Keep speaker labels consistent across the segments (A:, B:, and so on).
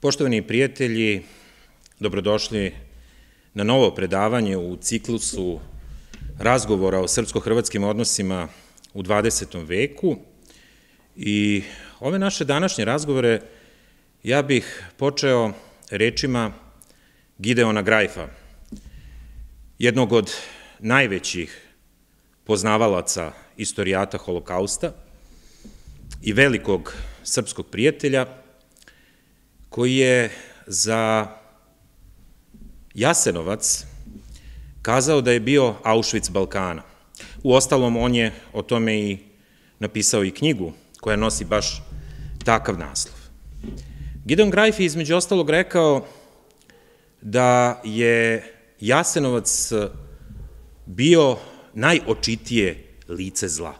A: Poštovani prijatelji, dobrodošli na novo predavanje u ciklusu razgovora o srpsko-hrvatskim odnosima u 20. veku. I ove naše današnje razgovore ja bih počeo rečima Gideona Grajfa, jednog od najvećih poznavalaca istorijata Holokausta i velikog srpskog prijatelja, koji je za Jasenovac kazao da je bio Auschwitz Balkana. Uostalom, on je o tome i napisao i knjigu koja nosi baš takav naslov. Gideon Grajf je između ostalog rekao da je Jasenovac bio najočitije lice zla.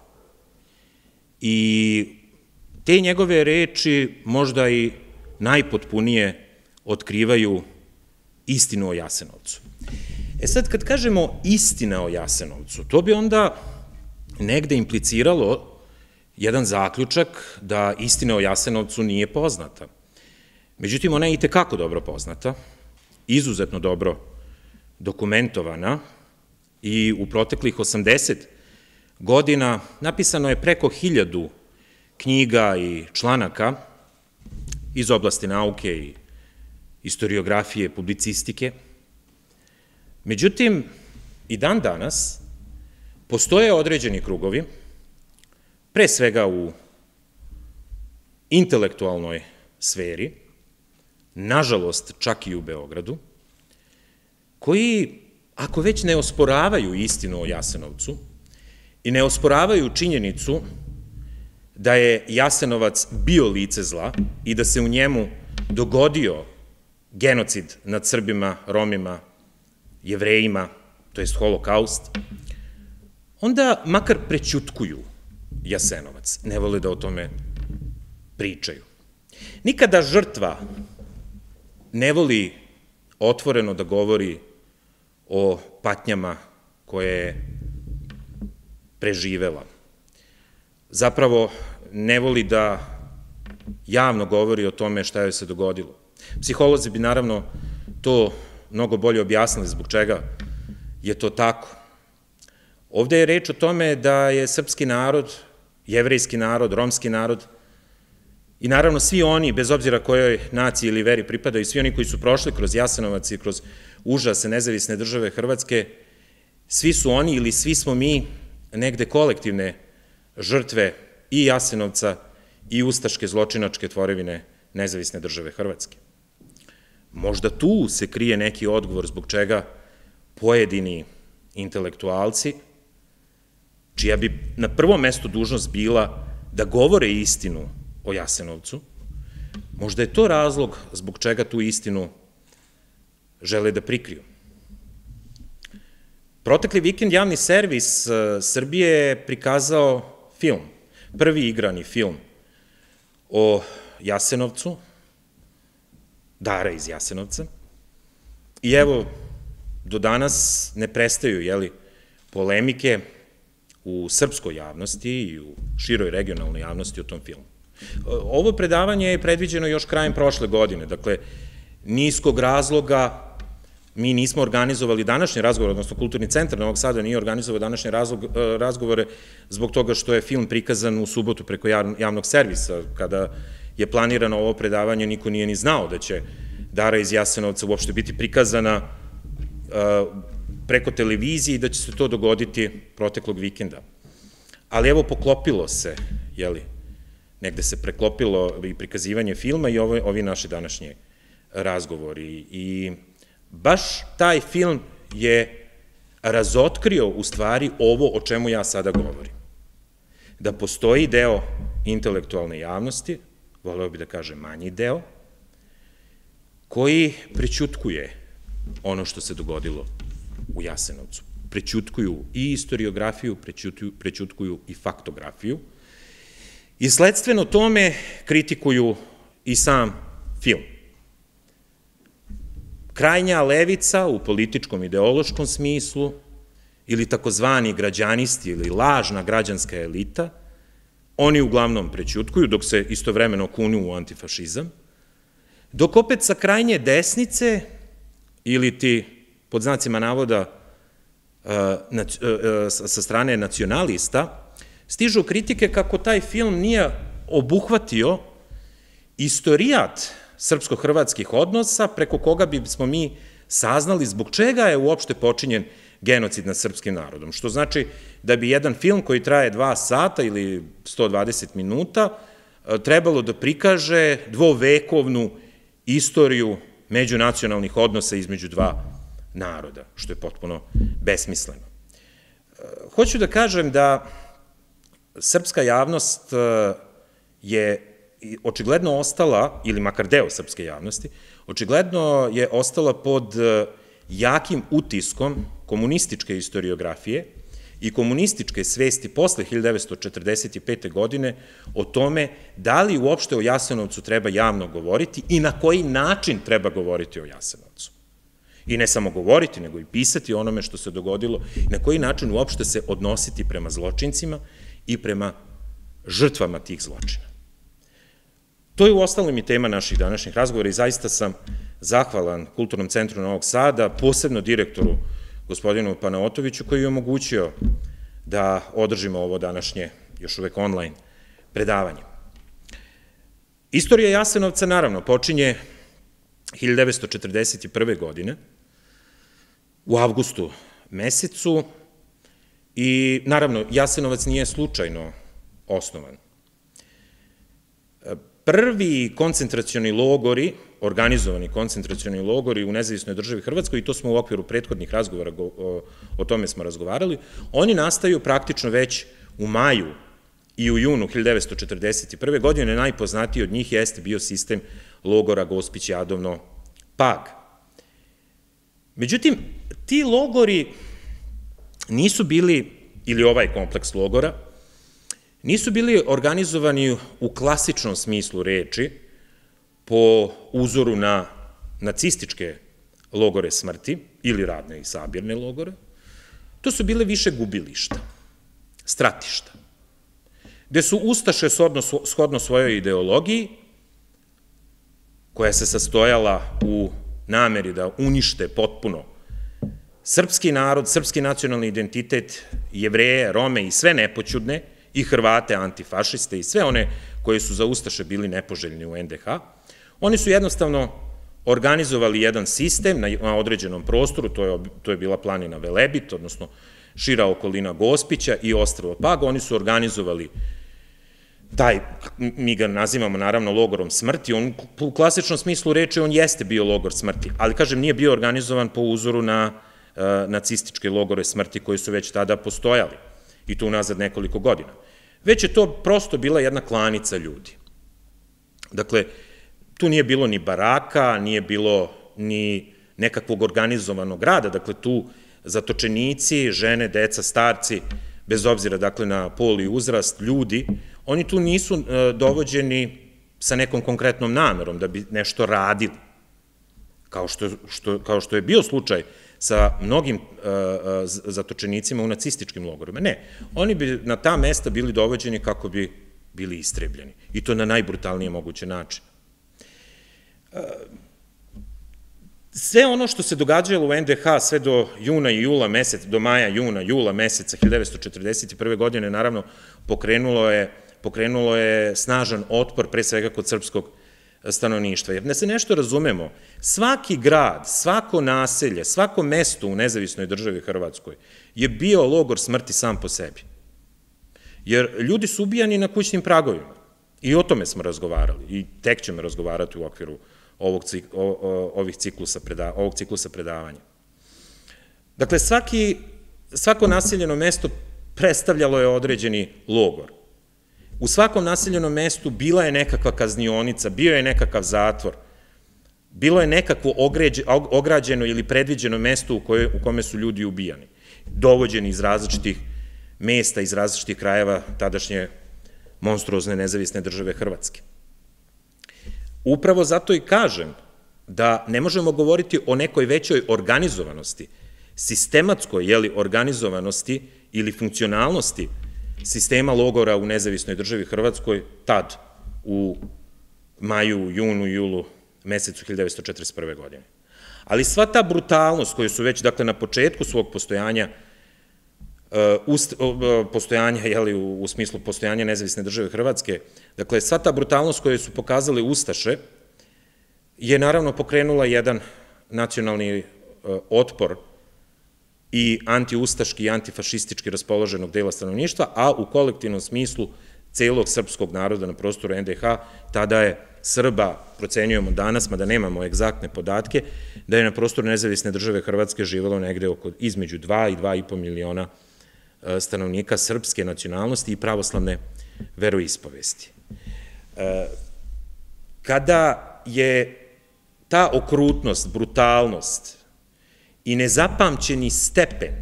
A: I te njegove reči možda i najpotpunije otkrivaju istinu o Jasenovcu. Sad, kad kažemo istina o Jasenovcu, to bi onda negde impliciralo jedan zaključak da istina o Jasenovcu nije poznata. Međutim, ona je itekako dobro poznata, izuzetno dobro dokumentovana i u proteklih 80 godina napisano je preko 1000 knjiga i članaka iz oblasti nauke i istoriografije, publicistike. Međutim, i dan danas postoje određeni krugovi, pre svega u intelektualnoj sferi, nažalost čak i u Beogradu, koji, ako već ne osporavaju istinu o Jasenovcu i ne osporavaju činjenicu da je Jasenovac bio lice zla i da se u njemu dogodio genocid nad Srbima, Romima, Jevrejima, to jest Holokaust, onda makar prećutkuju Jasenovac, ne vole da o tome pričaju. Nikada žrtva ne voli otvoreno da govori o patnjama koje je preživela. Zapravo, ne voli da javno govori o tome šta joj se dogodilo. Psiholozi bi naravno to mnogo bolje objasnili zbog čega je to tako. Ovde je reč o tome da je srpski narod, jevrejski narod, romski narod i naravno svi oni, bez obzira kojoj naciji ili veri pripadaju, svi oni koji su prošli kroz Jasenovac i kroz užase nezavisne države Hrvatske, svi su oni ili svi smo mi negde kolektivne žrtve i Jasenovca i ustaške zločinačke tvorevine nezavisne države Hrvatske. Možda tu se krije neki odgovor zbog čega pojedini intelektualci, čija bi na prvom mestu dužnost bila da govore istinu o Jasenovcu, možda je to razlog zbog čega tu istinu žele da prikriju. Protekli vikend javni servis Srbije je prikazao film, prvi igrani film o Jasenovcu, Dara iz Jasenovca. I evo, do danas ne prestaju, polemike u srpskoj javnosti i u široj regionalnoj javnosti o tom filmu. Ovo predavanje je predviđeno još krajem prošle godine, dakle, ni iz kog razloga mi nismo organizovali današnji razgovor, odnosno Kulturni centar Novog Sada nije organizovao današnje razgovore zbog toga što je film prikazan u subotu preko javnog servisa. Kada je planirano ovo predavanje, niko nije ni znao da će Dara iz Jasenovca uopšte biti prikazana preko televizije i da će se to dogoditi proteklog vikenda. Ali evo, poklopilo se, negde se preklopilo i prikazivanje filma i ovi naši današnji razgovori. I baš taj film je razotkrio u stvari ovo o čemu ja sada govorim. Da postoji deo intelektualne javnosti, voleo bi da kažem manji deo, koji prećutkuje ono što se dogodilo u Jasenovcu. Prećutkuju i istoriografiju, prećutkuju i faktografiju i sledstveno tome kritikuju i sam film. Krajnja levica u političkom ideološkom smislu ili takozvani građanisti ili lažna građanska elita, oni uglavnom prećutkuju, dok se istovremeno kunu u antifašizam, Dok opet sa krajnje desnice, ili ti, pod znacima navoda, sa strane nacionalista, stižu kritike kako taj film nije obuhvatio istorijat srpsko-hrvatskih odnosa preko koga bismo mi saznali zbog čega je uopšte počinjen genocid nad srpskim narodom. Što znači da bi jedan film koji traje 2 sata ili 120 minuta trebalo da prikaže dvovekovnu istoriju međunacionalnih odnosa između dva naroda, što je potpuno besmisleno. Hoću da kažem da srpska javnost je očigledno ostala, ili makar deo srpske javnosti, očigledno je ostala pod jakim utiskom komunističke istoriografije i komunističke svesti posle 1945. godine o tome da li uopšte o Jasenovcu treba javno govoriti i na koji način treba govoriti o Jasenovcu. I ne samo govoriti, nego i pisati o onome što se dogodilo i na koji način uopšte se odnositi prema zločincima i prema žrtvama tih zločina. To je u ostalom i tema naših današnjih razgovora i zaista sam zahvalan Kulturnom centru Novog Sada, posebno direktoru gospodinu Panaotoviću koji je omogućio da održimo ovo današnje, još uvek online, predavanje. Istorija Jasenovca, naravno, počinje 1941. godine, u avgustu mesecu, i naravno, Jasenovac nije slučajno osnovan. Prvi koncentracioni logori, organizovani koncentracioni logori u nezavisnoj državi Hrvatskoj, i to smo u okviru prethodnih razgovora, o tome smo razgovarali, oni nastaju praktično već u maju i u junu 1941. godine. Najpoznatiji od njih jeste bio sistem logora Gospić, Jadovno, Pag. Međutim, ti logori nisu bili, ili ovaj kompleks logora, nisu bili organizovani u klasičnom smislu reči po uzoru na nacističke logore smrti ili radne i sabirne logore. To su bile više gubilišta, stratišta, gde su ustaše shodno svojoj ideologiji, koja se sastojala u nameri da unište potpuno srpski narod, srpski nacionalni identitet, Jevreje, Rome i sve nepoćudne, i Hrvate, antifašiste i sve one koji su za ustaše bili nepoželjni u NDH, oni su jednostavno organizovali jedan sistem na određenom prostoru, to je bila planina Velebit, odnosno šira okolina Gospića i ostrvo Pag. Oni su organizovali taj, mi ga nazivamo naravno logorom smrti, on u klasičnom smislu reči on jeste bio logor smrti, ali kažem nije bio organizovan po uzoru na nacističke logore smrti koji su već tada postojali i to unazad nekoliko godina. Već je to prosto bila jedna klanica ljudi. Dakle, tu nije bilo ni baraka, nije bilo ni nekakvog organizovanog rada, dakle tu zatočenici, žene, deca, starci, bez obzira dakle na pol i uzrast, ljudi, oni tu nisu dovođeni sa nekom konkretnom namerom da bi nešto radili, kao što je bio slučaj sa mnogim zatočenicima u nacističkim logorima. Ne, oni bi na ta mesta bili dovođeni kako bi bili istrebljeni. I to na najbrutalnije moguće način. Sve ono što se događalo u NDH sve do juna i jula meseca, do maja, juna, jula meseca 1941. godine, naravno, pokrenulo je snažan otpor, pre svega kod srpskog stanovništva. Jer da se nešto razumemo, svaki grad, svako naselje, svako mesto u nezavisnoj državi Hrvatskoj je bio logor smrti sam po sebi. Jer ljudi su ubijani na kućnim pragovima. I o tome smo razgovarali. I tek ćemo razgovarati u okviru ovog ciklusa predavanja. Dakle, svako naseljeno mesto predstavljalo je određeni logor. U svakom naseljenom mestu bila je nekakva kaznionica, bio je nekakav zatvor, bilo je nekakvo ograđeno ili predviđeno mesto u kome su ljudi ubijani, dovođeni iz različitih mesta, iz različitih krajeva tadašnje monstruozne nezavisne države Hrvatske. Upravo zato i kažem da ne možemo govoriti o nekoj većoj organizovanosti, sistematskoj organizovanosti ili funkcionalnosti sistema logora u nezavisnoj državi Hrvatskoj tad u maju, junu, julu mesecu 1941. godine. Ali sva ta brutalnost koju su već, dakle, na početku svog postojanja, u smislu postojanja nezavisne države Hrvatske, dakle, sva ta brutalnost koju su pokazali Ustaše je naravno pokrenula jedan nacionalni otpor i antiustaški i antifašistički raspoloženog dela stanovništva, a u kolektivnom smislu celog srpskog naroda na prostoru NDH, tada je Srba, procenjujemo danas, mada nemamo egzaktne podatke, da je na prostoru nezavisne države Hrvatske živelo negde između 2 i 2,5 miliona stanovnika srpske nacionalnosti i pravoslavne veroispovesti. Kada je ta okrutnost, brutalnost i nezapamćeni stepen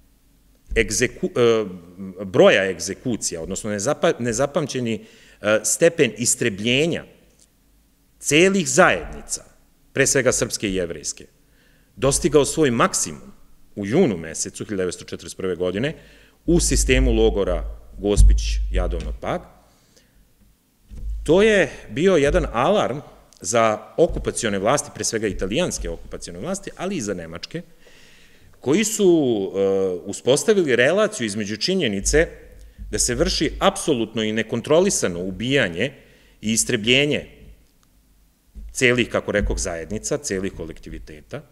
A: broja egzekucija, odnosno nezapamćeni stepen istrebljenja celih zajednica, pre svega srpske i jevrejske, dostigao svoj maksimum u junu mesecu 1941. godine u sistemu logora Gospić, Jadovno, Pag, to je bio jedan alarm za okupacione vlasti, pre svega italijanske okupacione vlasti, ali i za nemačke, koji su uspostavili relaciju između činjenice da se vrši apsolutno i nekontrolisano ubijanje i istrebljenje celih, kako rekoh, zajednica, celih kolektiviteta,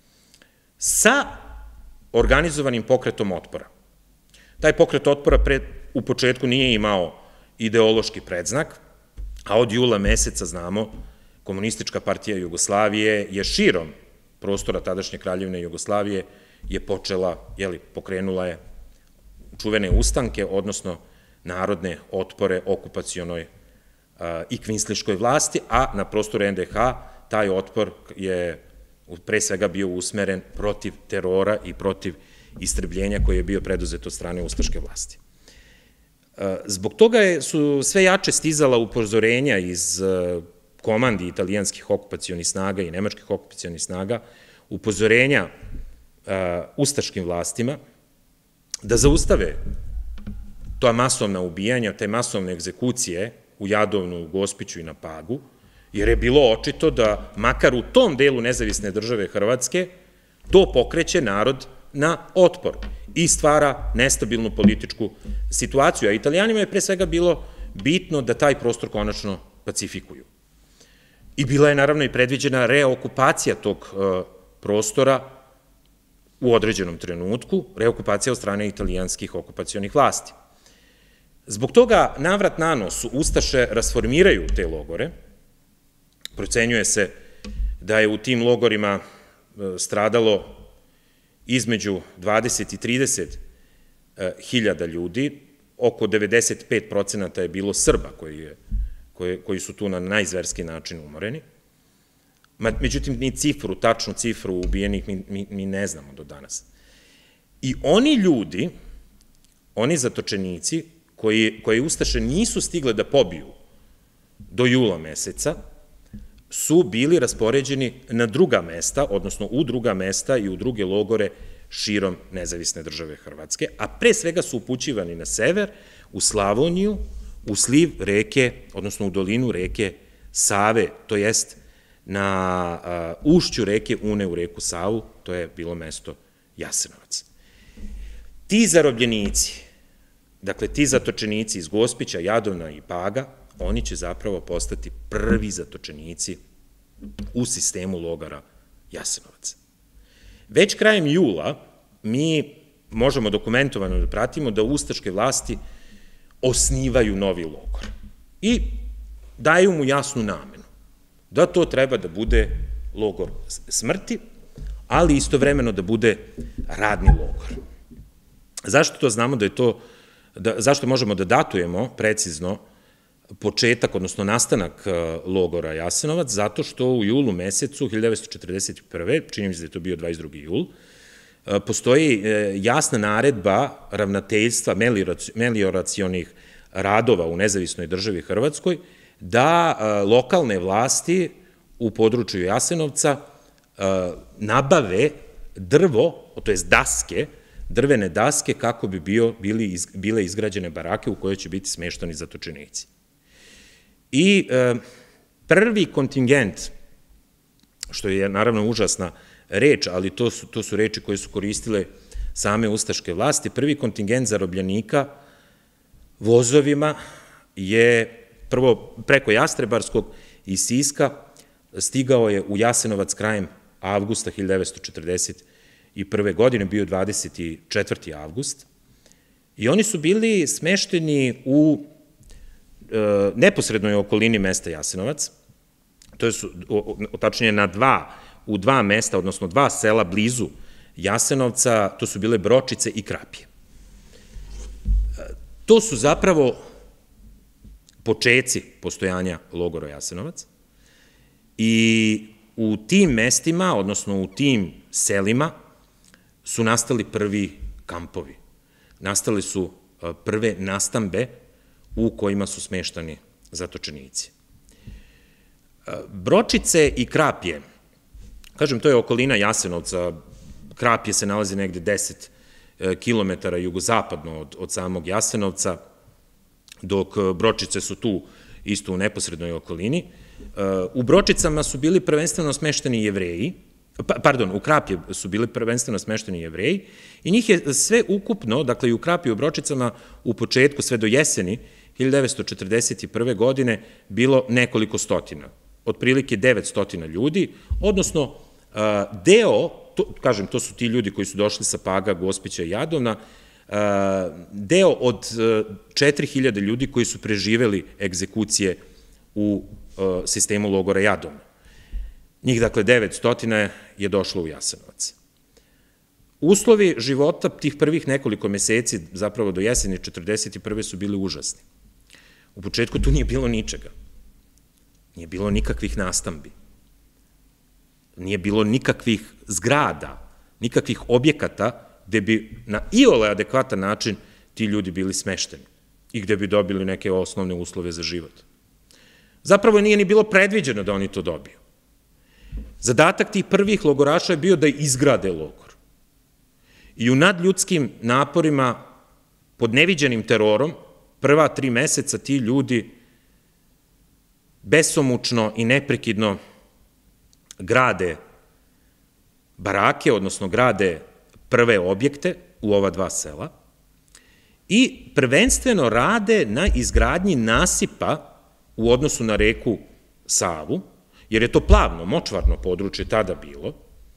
A: sa organizovanim pokretom otpora. Taj pokret otpora u početku nije imao ideološki predznak, a od jula meseca, znamo, Komunistička partija Jugoslavije je širom prostora tadašnje Kraljevine Jugoslavije je pokrenula je čuvene ustanke, odnosno narodne otpore okupacionoj i kvinsliškoj vlasti, a na prostoru NDH taj otpor je pre svega bio usmeren protiv terora i protiv istrebljenja koje je bio preduzet od strane ustaške vlasti. Zbog toga su sve jače stizala upozorenja iz komandi italijanskih okupacionih snaga i nemačkih okupacionih snaga, upozorenja ustaškim vlastima da zaustave ta masovna ubijanja, te masovne egzekucije u Jadovnu, u Gospiću i na Pagu, jer je bilo očito da makar u tom delu nezavisne države Hrvatske to pokreće narod na otpor i stvara nestabilnu političku situaciju. A Italijanima je pre svega bilo bitno da taj prostor konačno pacifikuju. I bila je naravno i predviđena reokupacija tog prostora u određenom trenutku, reokupacija od strane italijanskih okupacionih vlasti. Zbog toga navrat na nos ustaše rasformiraju te logore. Procenjuje se da je u tim logorima stradalo između 20 i 30 hiljada ljudi, oko 95% je bilo Srba koji su tu na najzverski način umoreni. Međutim, ni cifru, tačnu cifru ubijenih mi ne znamo do danas. I oni ljudi, oni zatočenici, koje ustaše nisu stigle da pobiju do jula meseca, su bili raspoređeni na druga mesta, odnosno u druga mesta i u druge logore širom nezavisne države Hrvatske, a pre svega su upućivani na sever, u Slavoniju, u sliv reke, odnosno u dolinu reke Save, to jest na ušću reke Une u reku Savu, to je bilo mesto Jasenovac. Ti zarobljenici, dakle ti zatočenici iz Gospića, Jadovna i Paga, oni će zapravo postati prvi zatočenici u sistemu logora Jasenovac. Već krajem jula mi možemo dokumentovano da pratimo da ustaške vlasti osnivaju novi logor i daju mu jasnu namenu da to treba da bude logor smrti, ali istovremeno da bude radni logor. Zašto to znamo da je to, zašto možemo da datujemo precizno početak, odnosno nastanak logora Jasenovac? Zato što u julu mesecu 1941. čini mi se da je to bio 22. jul, postoji jasna naredba ravnateljstva melioracionih radova u nezavisnoj državi Hrvatskoj da lokalne vlasti u području Jasenovca nabave drvo, to je daske, drvene daske kako bi bile izgrađene barake u kojoj će biti smeštani zatočenici. I prvi kontingent što je naravno užasna reč, ali to su reči koje su koristile same ustaške vlasti. Prvi kontingent zarobljenika vozovima je prvo preko Jastrebarskog i Siska stigao je u Jasenovac krajem avgusta 1941. godine, bio 24. avgust, i oni su bili smešteni u neposrednoj okolini mesta Jasenovac, to je tačnije u dva mesta, odnosno dva sela blizu Jasenovca, to su bile Bročice i Krapje. To su zapravo počeci postojanja logora Jasenovac i u tim mestima, odnosno u tim selima su nastali prvi kampovi. Nastale su prve nastambe u kojima su smeštani zatočenici. Bročice i Krapje, kažem, to je okolina Jasenovca, Krapje se nalazi negde 10 kilometara jugozapadno od samog Jasenovca, dok Bročice su tu isto u neposrednoj okolini. U Bročicama su bili prvenstveno smešteni Jevreji, pardon, u Krapje su bili prvenstveno smešteni Jevreji i njih je sve ukupno, dakle i u Krapju i u Bročicama u početku, sve do jeseni 1941. godine, bilo nekoliko stotina, otprilike 900 ljudi, odnosno deo, kažem, to su ti ljudi koji su došli sa Paga, Gospića i Jadovna, deo od 4000 ljudi koji su preživeli egzekucije u sistemu logora Jadovna. Njih, dakle, 900 je došlo u Jasenovac. Uslovi života tih prvih nekoliko meseci, zapravo do jeseni 1941. su bili užasni. U početku tu nije bilo ničega. Nije bilo nikakvih nastambi. Nije bilo nikakvih zgrada, nikakvih objekata gde bi na iole adekvatan način ti ljudi bili smešteni i gde bi dobili neke osnovne uslove za život. Zapravo nije ni bilo predviđeno da oni to dobiju. Zadatak tih prvih logoraša je bio da izgrade logor. I u nadljudskim naporima, pod neviđenim terorom, prva 3 meseca ti ljudi besomučno i neprekidno grade barake, odnosno grade prve objekte u ova dva sela i prvenstveno rade na izgradnji nasipa u odnosu na reku Savu, jer je to plavno, močvarno područje tada bilo,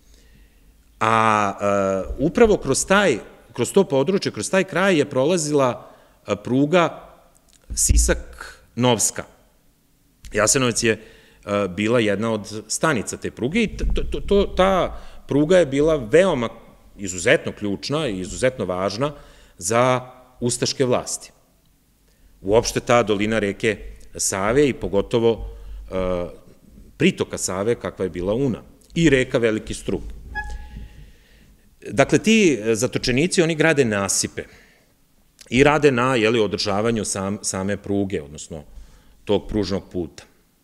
A: a upravo kroz to područje, kroz taj kraj je prolazila pruga Sisak-Novska. Jasenovac je bila jedna od stanica te pruge i ta pruga je bila veoma izuzetno ključna i izuzetno važna za ustaške vlasti. Uopšte ta dolina reke Save i pogotovo pritoka Save kakva je bila Una i reka Veliki Strug. Dakle, ti zatočenici, oni grade nasipe i rade na održavanju same pruge, odnosno tog pružnog puta.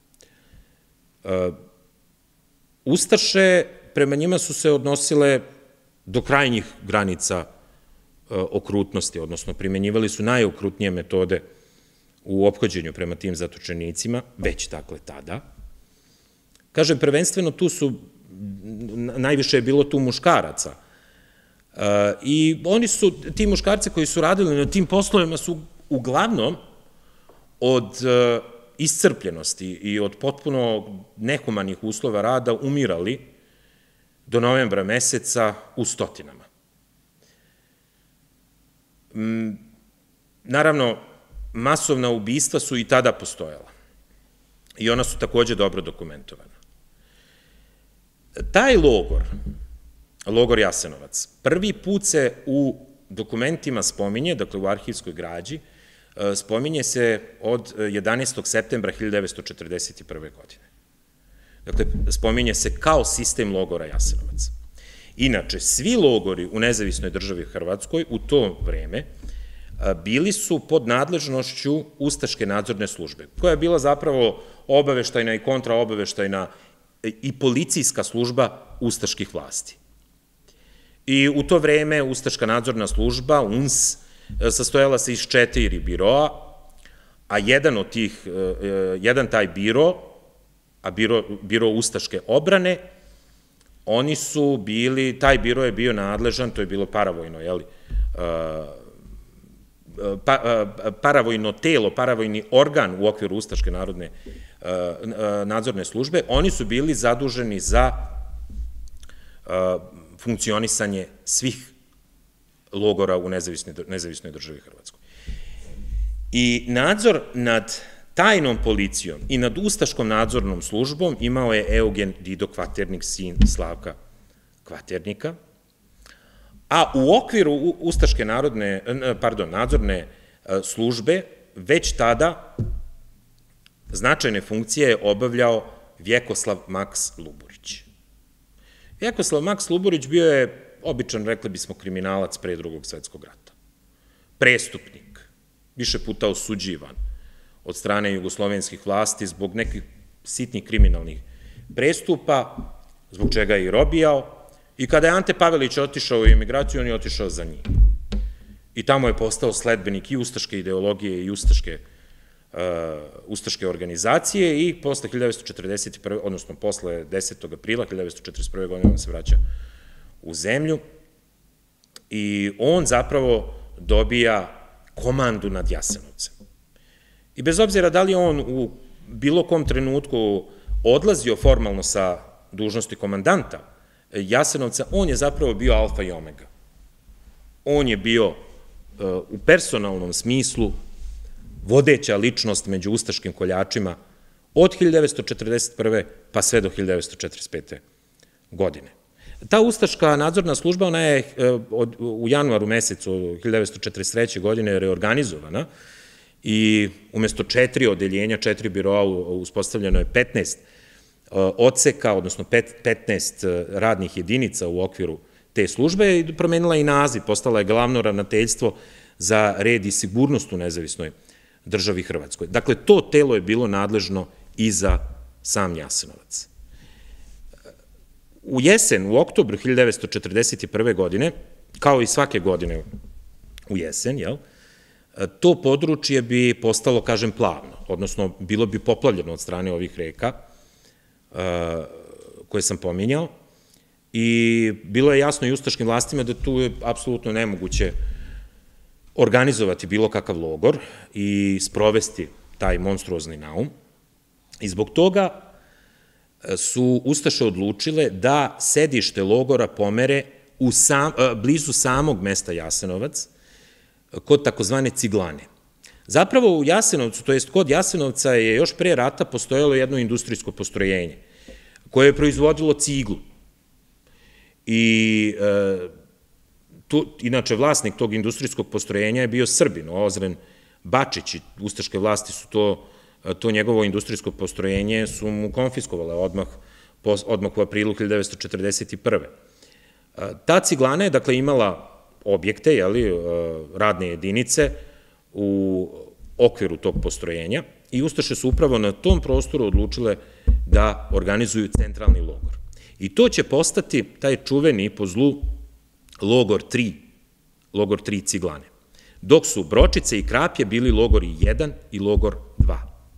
A: Ustaše prema njima su se odnosile do krajnjih granica okrutnosti, odnosno primenjivali su najokrutnije metode u ophođenju prema tim zatočenicima, već dakle tada. Kažem, prvenstveno tu su, najviše je bilo tu muškaraca i oni su, ti muškarci koji su radili na tim poslovima su uglavnom od iscrpljenosti i od potpuno nehumanih uslova rada umirali do novembra meseca u stotinama. Naravno, masovna ubistva su i tada postojala i ona su takođe dobro dokumentovana. Taj logor Jasenovac, prvi put se u dokumentima spominje, dakle u arhivskoj građi, spominje se od 11. septembra 1941. godine. Dakle, spominje se kao sistem logora Jasenovac. Inače, svi logori u nezavisnoj državi Hrvatskoj u to vreme bili su pod nadležnošću Ustaške nadzorne službe, koja je bila zapravo obaveštajna i kontraobaveštajna i policijska služba ustaških vlasti. I u to vreme Ustaška nadzorna služba, UNS, sastojala se iz 4 biroa, a jedan taj biro, a biro Ustaške odbrane, oni su bili, taj biro je bio nadležan, to je bilo paravojno, jeli, paravojno telo, paravojni organ u okviru Ustaške narodne nadzorne službe, oni su bili zaduženi za funkcionisanje svih logora u nezavisnoj državi Hrvatskoj. I nadzor nad tajnom policijom i nad Ustaškom nadzornom službom imao je Eugen Dido Kvaternik, sin Slavka Kvaternika, a u okviru Ustaške nadzorne službe već tada značajne funkcije je obavljao Vjekoslav Maks Luburić. Vjekoslav Maks Luburić bio je običan, rekli bismo, kriminalac pre Drugog svetskog rata. Prestupnik, više puta osuđivan od strane jugoslovenskih vlasti zbog nekih sitnih kriminalnih prestupa, zbog čega je i robijao. I kada je Ante Pavelić otišao u emigraciju, on je otišao za njim. I tamo je postao sledbenik i ustaške ideologije i ustaške organizacije i posle 1941. odnosno posle 10. aprila 1941. godine on se vraća u zemlju i on zapravo dobija komandu nad Jasenovcem. I bez obzira da li je on u bilo kom trenutku odlazio formalno sa dužnosti komandanta Jasenovca, on je zapravo bio alfa i omega. On je bio u personalnom smislu vodeća ličnost među ustaškim koljačima od 1941. pa sve do 1945. godine. Ta ustaška nadzorna služba, ona je u januaru mesecu 1943. godine reorganizovana i umesto 4 odeljenja, 4 biroa uspostavljeno je 15 odseka, odnosno 15 radnih jedinica u okviru te službe i promenila i naziv, postala je glavno ravnateljstvo za red i sigurnost u nezavisnoj državi Hrvatskoj. Dakle, to telo je bilo nadležno i za sam Jasenovac. U jesen, u oktobru 1941. godine, kao i svake godine u jesen, to područje bi postalo, kažem, plavno, odnosno bilo bi poplavljeno od strane ovih reka koje sam pominjao i bilo je jasno i ustaškim vlastima da tu je apsolutno nemoguće organizovati bilo kakav logor i sprovesti taj monstruozni naum i zbog toga su Ustaše odlučile da sedište logora pomere blizu samog mesta Jasenovac, kod takozvane Ciglane. Zapravo u Jasenovcu, to jest kod Jasenovca je još pre rata postojalo jedno industrijsko postrojenje koje je proizvodilo ciglu. I inače vlasnik tog industrijskog postrojenja je bio Srbin, Ozren Bačić, i ustaške vlasti su to njegovo industrijsko postrojenje su mu konfiskovale odmah u aprilu 1941. Ta Ciglana je, dakle, imala objekte, radne jedinice u okviru tog postrojenja i Ustaše su upravo na tom prostoru odlučile da organizuju centralni logor. I to će postati taj čuveni po zlu logor 3 Ciglane, dok su Bročice i Krapje bili logori 1 i logor 2.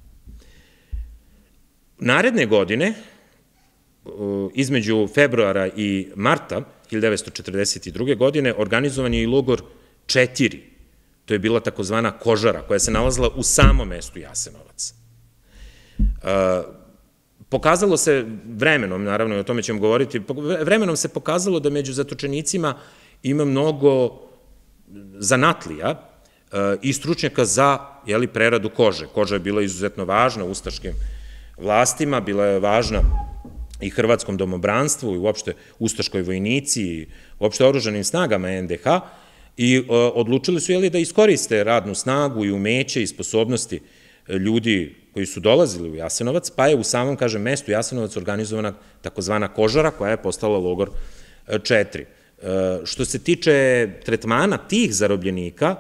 A: Naredne godine, između februara i marta 1942. godine, organizovan je i logor 4, to je bila takozvana Kožara, koja se nalazila u samom mestu Jasenovac. Pokazalo se vremenom, naravno, o tome ćemo govoriti, vremenom se pokazalo da među zatočenicima ima mnogo zanatlija i stručnjaka za preradu kože. Koža je bila izuzetno važna ustaškim vlastima, bila je važna i hrvatskom domobranstvu i uopšte ustaškoj vojnici i uopšte oružanim snagama NDH i odlučili su da iskoriste radnu snagu i umeće i sposobnosti ljudi koji su dolazili u Jasenovac, pa je u samom, kažem, mestu Jasenovac organizovana takozvana Kožara, koja je postala logor 4. Što se tiče tretmana tih zarobljenika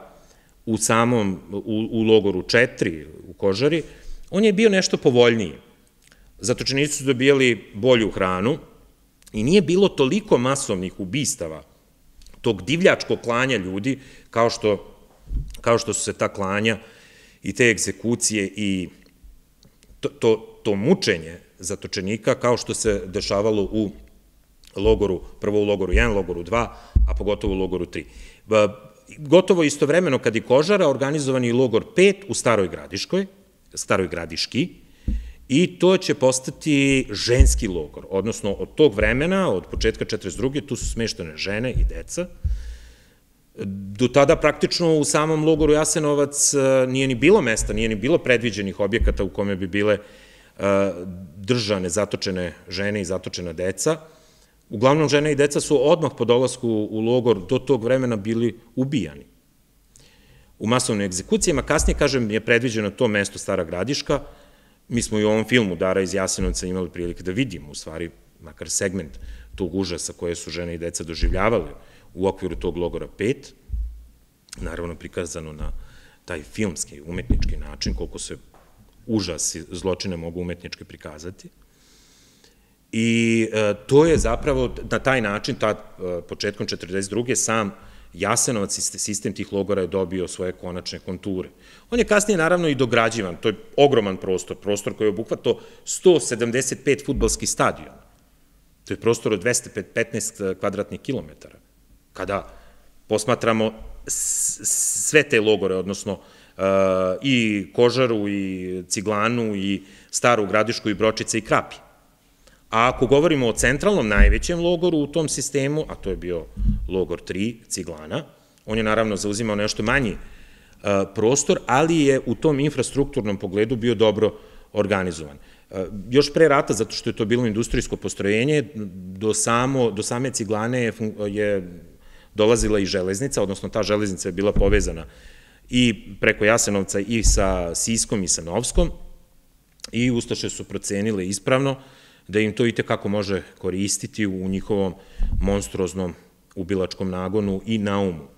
A: u logoru 4 u Kožari, on je bio nešto povoljniji. Zatočenici su dobijali bolju hranu i nije bilo toliko masovnih ubistava tog divljačkog klanja ljudi kao što su se ta klanja i te egzekucije i to mučenje zatočenika kao što se dešavalo u logoru, prvo u logoru 1, logoru 2, a pogotovo u logoru 3. Gotovo istovremeno kad i Kožara, organizovan je i logor 5 u Staroj Gradiški, i to će postati ženski logor, odnosno od tog vremena, od početka 42. tu su smeštene žene i deca. Do tada praktično u samom logoru Jasenovac nije ni bilo mesta, nije ni bilo predviđenih objekata u kome bi bile držane, zatočene žene i zatočena deca. Uglavnom, žene i deca su odmah po dolasku u logor do tog vremena bili ubijani u masovnim egzekucijama. Kasnije, kažem, je predviđeno to mesto Stara Gradiška. Mi smo i u ovom filmu Dara iz Jasenovca imali prilike da vidimo, u stvari, makar segment tog užasa koje su žene i deca doživljavale u okviru tog logora 5, naravno prikazano na taj filmski, umetnički način, koliko se užas i zločine mogu umetnički prikazati. I to je zapravo na taj način, početkom 42. sam Jasenovac i sistem tih logora je dobio svoje konačne konture. On je kasnije naravno i dograđivan, to je ogroman prostor koji je obuhvatao 175 fudbalskih stadiona. To je prostor od 215 kvadratnih kilometara. Kada posmatramo sve te logore, odnosno i Kožaru, i Ciglanu, i Staru Gradišku, i Bročice, i Krapje. A ako govorimo o centralnom najvećem logoru u tom sistemu, a to je bio logor 3, Ciglana, on je naravno zauzimao nešto manji prostor, ali je u tom infrastrukturnom pogledu bio dobro organizovan. Još pre rata, zato što je to bilo industrijsko postrojenje, do same Ciglane je dolazila i železnica, odnosno ta železnica je bila povezana i preko Jasenovca i sa Siskom i sa Novskom, i Ustaše su procenile ispravno da im to itekako može koristiti u njihovom monstruoznom ubilačkom nagonu i naumu.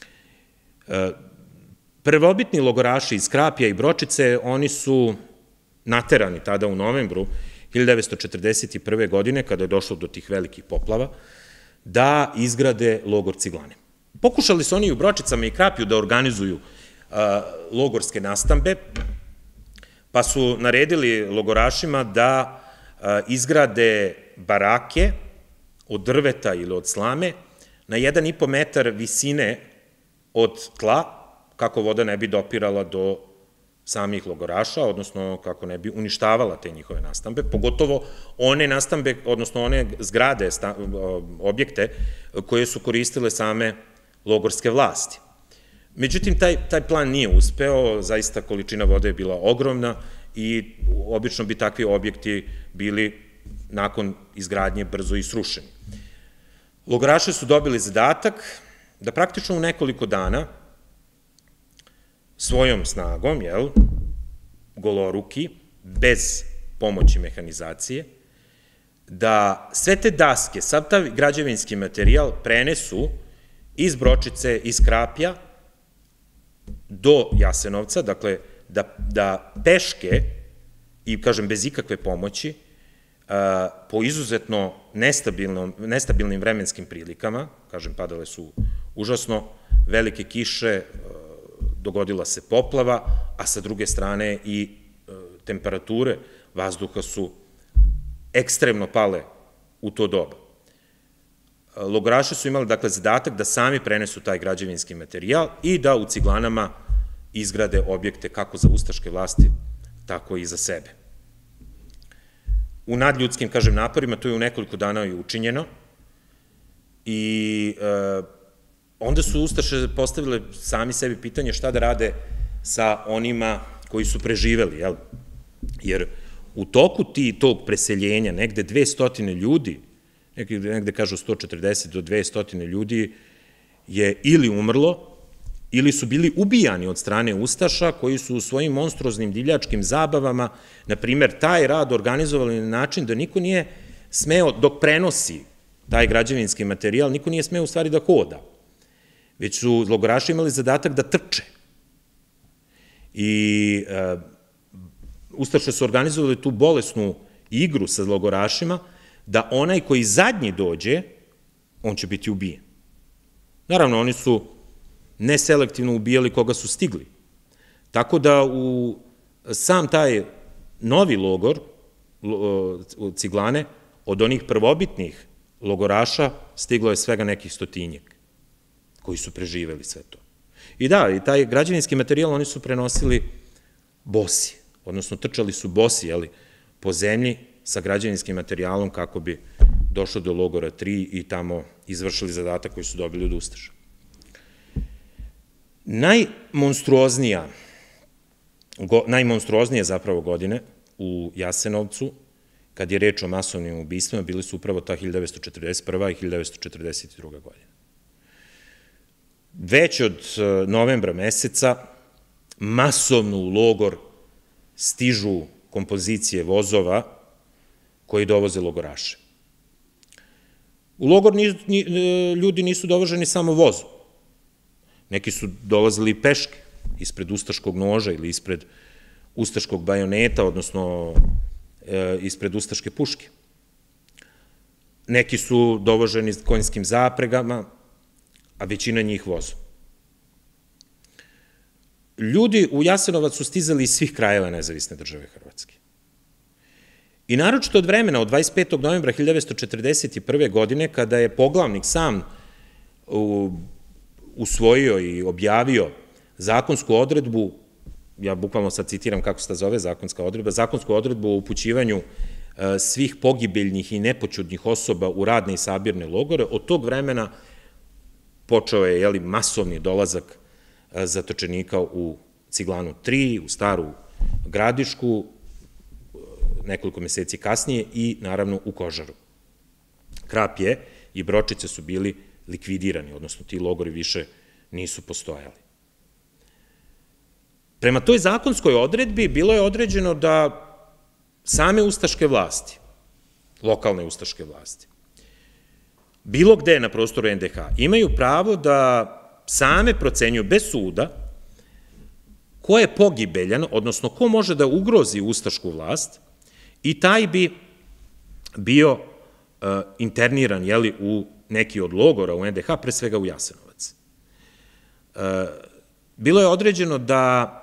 A: Prvobitni logoraši iz Krapja i Bročice, oni su naterani tada u novembru 1941. godine, kada je došlo do tih velikih poplava, da izgrade logor Ciglane. Pokušali su oni u Bročicama i Krapju da organizuju logorske nastambe, pa su naredili logorašima da izgrade barake od drveta ili od slame na 1,5 metar visine od tla, kako voda ne bi dopirala do samih logoraša, odnosno kako ne bi uništavala te njihove nastambe, pogotovo one nastambe, odnosno one zgrade, objekte koje su koristile same logorske vlasti. Međutim, taj plan nije uspeo, zaista količina vode je bila ogromna i obično bi takvi objekti bili nakon izgradnje brzo i srušeni. Logoraši su dobili zadatak da praktično u nekoliko dana svojom snagom, goloruki, bez pomoći mehanizacije, da sve te daske, sav taj građevinski materijal prenesu iz Bročice, iz Krapja do Jasenovca, dakle, da peške, i kažem bez ikakve pomoći, po izuzetno nestabilnim vremenskim prilikama, kažem, padale su užasno velike kiše, dogodila se poplava, a sa druge strane i temperature vazduha su ekstremno pale u to doba. Logoraši su imali, dakle, zadatak da sami prenesu taj građevinski materijal i da u Ciglanama izgrade objekte kako za ustaške vlasti, tako i za sebe. U nadljudskim, kažem, naporima, to je u nekoliko dana i učinjeno, i onda su Ustaše postavile sami sebi pitanje šta da rade sa onima koji su preživeli, jer u toku tog preseljenja negde 200 ljudi, negde kažu 140 do 200 ljudi je ili umrlo, ili su bili ubijani od strane Ustaša, koji su u svojim monstruoznim divljačkim zabavama, na primer, taj rad organizovali na način da niko nije smeo, dok prenosi taj građevinski materijal, niko nije smeo u stvari da hoda, već su logoraši imali zadatak da trče. I Ustaše su organizovali tu bolesnu igru sa logorašima, da onaj koji zadnji dođe, on će biti ubijen. Naravno, oni su neselektivno ubijali koga su stigli. Tako da u sam taj novi logor Ciglane, od onih prvobitnih logoraša stiglo je svega nekih 100 koji su preživeli sve to. I da, i taj građevinski materijal oni su prenosili bosi, odnosno trčali su bosi, po zemlji sa građevinskim materijalom kako bi došlo do logora 3 i tamo izvršili zadatak koji su dobili od Ustaša. Najmonstruoznije zapravo godine u Jasenovcu, kad je reč o masovnim ubistvima, bili su upravo ta 1941. i 1942. godina. Već od novembra meseca masovno u logor stižu kompozicije vozova koji dovoze logoraše. U logor ljudi nisu dovoženi samo vozom. Neki su dolazili peške ispred ustaškog noža ili ispred ustaškog bajoneta, odnosno ispred ustaške puške. Neki su dovoženi konjskim zapregama, a većina njih vozom. Ljudi u Jasenovac su stizali iz svih krajeva nezavisne države Hrvatske. I naročito od vremena, od 25. novembra 1941. godine, kada je poglavnik sam usvojio i objavio zakonsku odredbu, ja bukvalno sad citiram kako se ta zove zakonska odredba, zakonsku odredbu o upućivanju svih pogibeljnih i nepoćudnih osoba u radne i sabirne logore, od tog vremena počeo je masovni dolazak zatočenika u Ciglanu 3, u Staru Gradišku, nekoliko meseci kasnije i naravno u Kožaru. Krapje i Bročice su bili likvidirani, odnosno ti logori više nisu postojali. Prema toj zakonskoj odredbi bilo je određeno da same ustaške vlasti, lokalne ustaške vlasti, bilo gde na prostoru NDH, imaju pravo da same procenjuju bez suda ko je pogibeljan, odnosno ko može da ugrozi ustašku vlast i taj bi bio interniran u neki od logora u NDH, pre svega u Jasenovac. Bilo je određeno da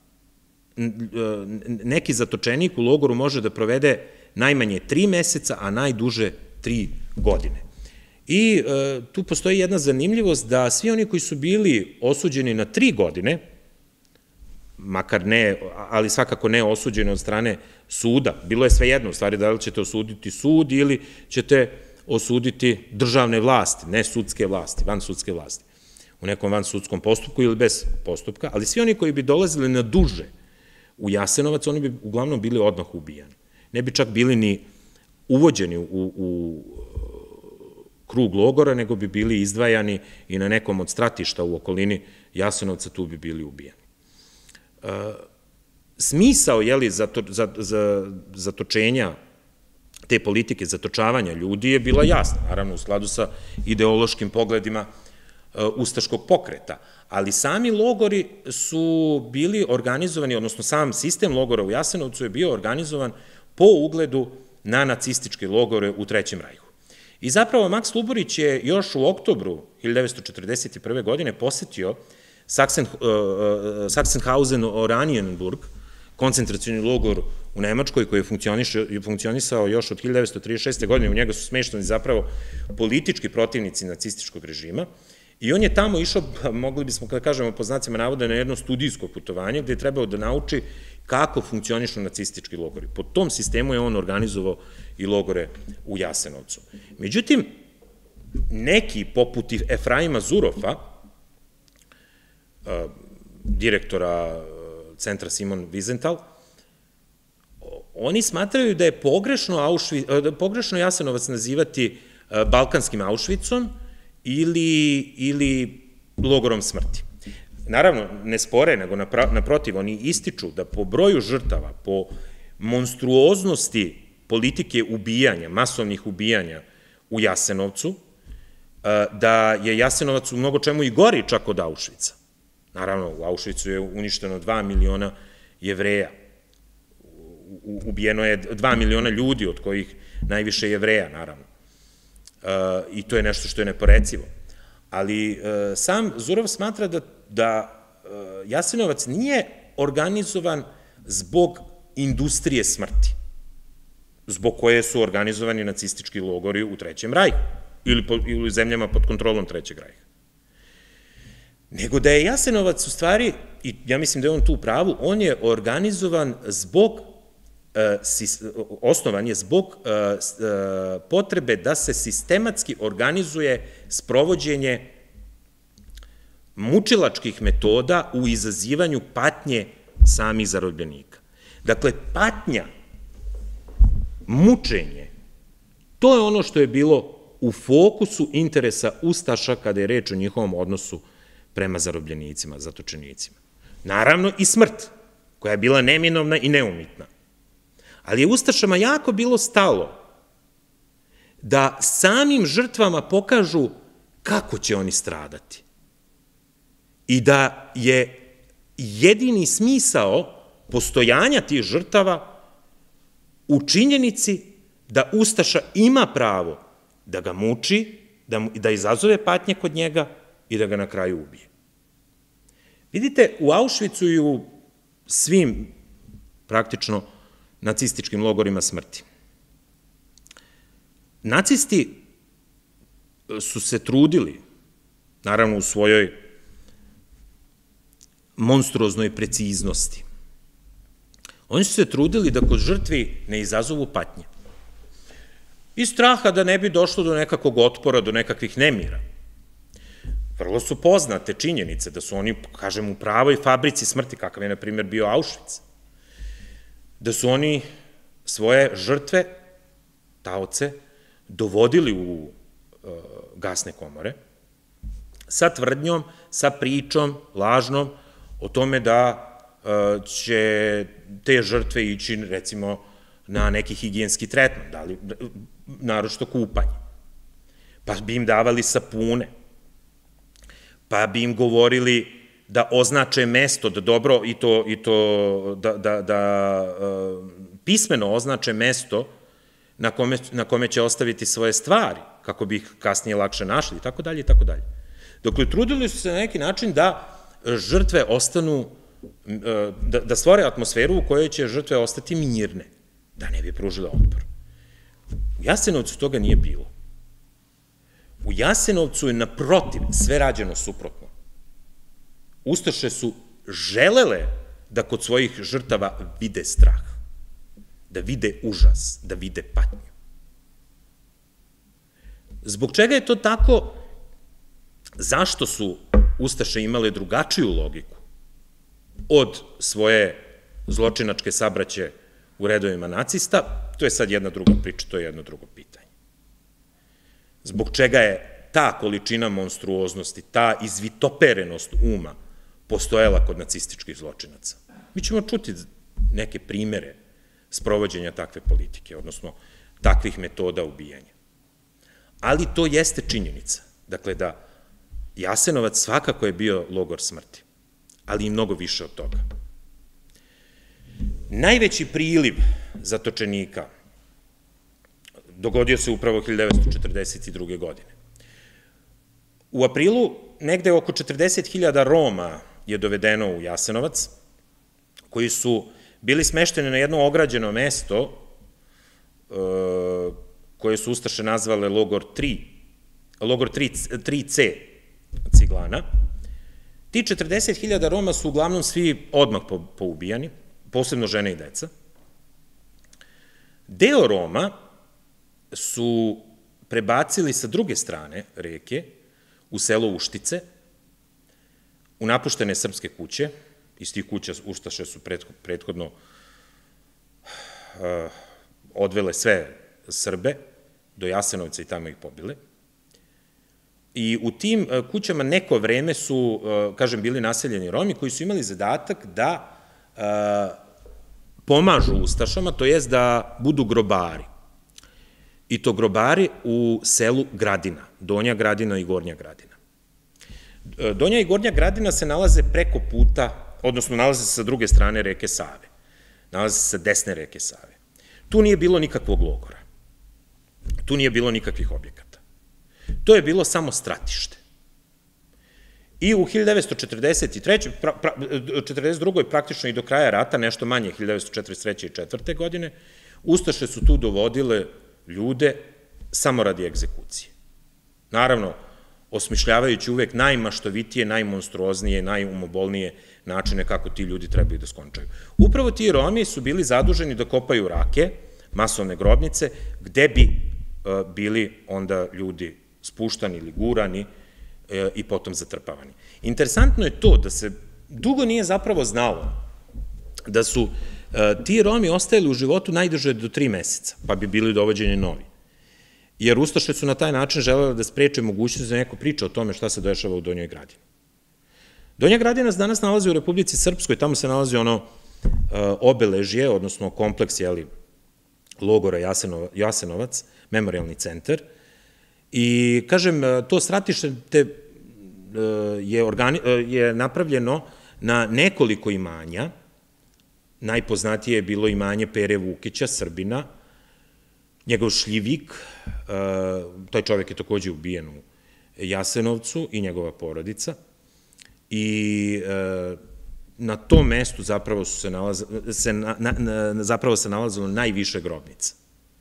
A: neki zatočenik u logoru može da provede najmanje 3 meseca, a najduže 3 godine. I tu postoji jedna zanimljivost da svi oni koji su bili osuđeni na 3 godine, makar ne, ali svakako ne osuđeni od strane suda, bilo je sve jedno, u stvari da li ćete osuditi sud ili ćete osuditi državne vlasti, ne sudske vlasti, van sudske vlasti, u nekom van sudskom postupku ili bez postupka, ali svi oni koji bi dolazili na duže u Jasenovac, oni bi uglavnom bili odmah ubijani. Ne bi čak bili ni uvođeni u krug logora, nego bi bili izdvajani i na nekom od stratišta u okolini Jasenovca, tu bi bili ubijani. Smisao zatočenja te politike, zatočavanja ljudi je bila jasna, naravno u skladu sa ideološkim pogledima ustaškog pokreta, ali sami logori su bili organizovani, odnosno sam sistem logora u Jasenovcu je bio organizovan po ugledu na nacističke logore u Trećem rajhu. I zapravo Maks Luburić je još u oktobru 1941. godine posetio Sachsenhausen-Oranienburg, koncentracioni logor u Nemačkoj koji je funkcionisao još od 1936. godine, u njega su smeštani zapravo politički protivnici nacističkog režima i on je tamo išao, mogli bismo da kažemo po znacima navoda, na jedno studijsko putovanje gde je trebao da nauči kako funkcionišu nacistički logori. Po tom sistemu je on organizovao i logore u Jasenovcu. Međutim, neki poput Efraima Zurofa, direktora centra Simon Wiesenthal, oni smatraju da je pogrešno Jasenovac nazivati balkanskim Auschwitzom ili logorom smrti. Naravno, ne spore, nego naprotiv, oni ističu da po broju žrtava, po monstruoznosti politike ubijanja, masovnih ubijanja u Jasenovcu, da je Jasenovac u mnogo čemu i gori čak od Auschwitza. Naravno, u Auschwitzu je uništeno 2 miliona Jevreja. Ubijeno je 2 miliona ljudi, od kojih najviše Jevreja, naravno. I to je nešto što je neporecivo. Ali sam Zurov smatra da Jasenovac nije organizovan zbog industrije smrti, zbog koje su organizovani nacistički logori u Trećem rajhu ili u zemljama pod kontrolom Trećeg rajha. Nego da je Jasenovac u stvari, i ja mislim da je on tu u pravu, on je organizovan osnovan je zbog potrebe da se sistematski organizuje sprovođenje mučilačkih metoda u izazivanju patnje samih zarobljenika. Dakle, patnja, mučenje, to je ono što je bilo u fokusu interesa ustaša kada je reč o njihovom odnosu prema zarobljenicima, zatočenicima. Naravno i smrt, koja je bila neminovna i neumitna. Ali je ustašama jako bilo stalo da samim žrtvama pokažu kako će oni stradati. I da je jedini smisao postojanja tih žrtava u činjenici da ustaša ima pravo da ga muči, da izazove patnje kod njega i da ga na kraju ubije. Vidite, u Auschwitzu i u svim praktično nacističkim logorima smrti. Nacisti su se trudili, naravno u svojoj monstruoznoj preciznosti, oni su se trudili da kod žrtvi ne izazovu patnje. Iz straha da ne bi došlo do nekakvog otpora, do nekakvih nemira. Vrlo su poznate činjenice da su oni, kažem, u pravoj fabrici smrti, kakav je, na primjer, bio Auschwitz, da su oni svoje žrtve, taoce, dovodili u gasne komore sa tvrdnjom, sa pričom, lažnom, o tome da će te žrtve ići, recimo, na neki higijenski tretman, naročito kupanje. Pa bi im davali sapune, pa bi im govorili da označe mesto, da dobro, da pismeno označe mesto na kome će ostaviti svoje stvari, kako bi ih kasnije lakše našli, i tako dalje, i tako dalje. Dakle, trudili su se na neki način da žrtve ostanu, da stvore atmosferu u kojoj će žrtve ostati mirne, da ne bi pružile otpor. U Jasenovcu toga nije bilo. U Jasenovcu je naprotiv sve rađeno suprotno. Ustaše su želele da kod svojih žrtava vide strah, da vide užas, da vide patnju. Zbog čega je to tako? Zašto su ustaše imale drugačiju logiku od svoje zločinačke sabraće u redovima nacista? To je sad jedna druga priča, to je jedno drugo pitanje. Zbog čega je ta količina monstruoznosti, ta izvitoperenost uma postojala kod nacističkih zločinaca? Mi ćemo čuti neke primere sprovođenja takve politike, odnosno takvih metoda ubijanja. Ali to jeste činjenica. Dakle, da Jasenovac svakako je bio logor smrti, ali i mnogo više od toga. Najveći priliv zatočenika dogodio se upravo 1942. godine. U aprilu negde oko 40.000 Roma je dovedeno u Jasenovac, koji su bili smešteni na jedno ograđeno mesto koje su ustaše nazvale logor 3C Ciglana. Ti 40.000 Roma su uglavnom svi odmah poubijani, posebno žene i deca. Deo Roma su prebacili sa druge strane reke u selo Uštice, u napuštene srpske kuće. Iz tih kuća ustaše su prethodno odvele sve Srbe do Jasenovca i tamo ih pobile. I u tim kućama neko vreme su, kažem, bili naseljeni Romi koji su imali zadatak da pomažu ustašama, to jest da budu grobari. I to grobari u selu Gradina, Donja Gradina i Gornja Gradina. Donja i Gornja Gradina se nalaze preko puta, odnosno nalaze se sa druge strane reke Save, nalaze se sa desne reke Save. Tu nije bilo nikakvog logora, tu nije bilo nikakvih objekata. To je bilo samo stratište. I u 1943. 42. praktično i do kraja rata, nešto manje 1943. i 4. godine, Ustaše su tu dovodile ljude samo radi egzekucije. Naravno, osmišljavajući uvek najmaštovitije, najmonstruoznije, najumobolnije načine kako ti ljudi trebaju da skončaju. Upravo ti Romi su bili zaduženi da kopaju rake, masovne grobnice, gde bi bili onda ljudi spuštani ili gurani i potom zatrpavani. Interesantno je to da se dugo nije zapravo znalo da su ti Romi ostajali u životu najduže do 3 meseca, pa bi bili dovođeni novi. Jer Ustaše su na taj način želeli da spreče mogućnost da neko priča o tome šta se dešava u Donjoj Gradini. Donja Gradina se danas nalazi u Republici Srpskoj, tamo se nalazi ono obeležje, odnosno kompleks, logora Jasenovac, memorialni centar, i, kažem, to stratište je napravljeno na nekoliko imanja. Najpoznatije je bilo imanje Pere Vukića, Srbina, njegov šljivik, taj čovek je takođe ubijen u Jasenovcu, i njegova porodica, i na tom mestu zapravo se nalazilo najviše grobnica.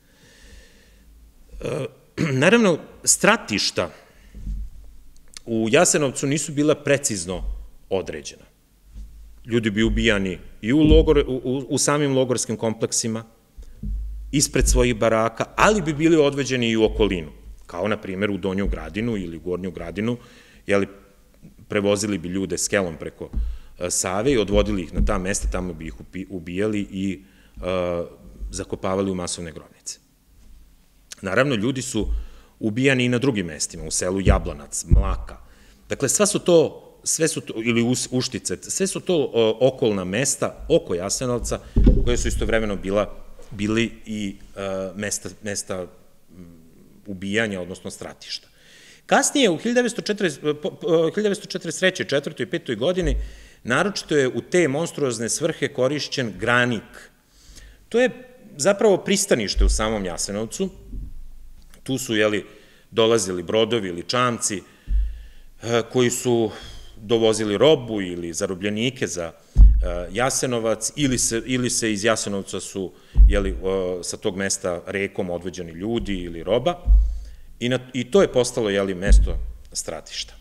A: Naravno, stratišta u Jasenovcu nisu bila precizno određena. Ljudi bi ubijani i u samim logorskim kompleksima, ispred svojih baraka, ali bi bili odveđeni i u okolinu, kao na primjer u Donju Gradinu ili u Gornju Gradinu, prevozili bi ljude skelom preko Save i odvodili ih na ta mesta, tamo bi ih ubijali i zakopavali u masovne grobnice. Naravno, ljudi su ubijani i na drugim mestima, u selu Jablanac, Mlaka. Dakle, ili Uštice, sve su to okolna mesta oko Jasenovca, koje su istovremeno bili i mesta ubijanja, odnosno stratišta. Kasnije, u 1943. 4. i 5. godini, naročito je u te monstruozne svrhe korišćen Granik. To je zapravo pristanište u samom Jasenovcu. Tu su, dolazili brodovi ili čamci koji su dovozili robu ili zarobljenike za Jasenovac, ili se iz Jasenovca su, sa tog mesta rekom odvođeni ljudi ili roba, i to je postalo, mesto stratišta.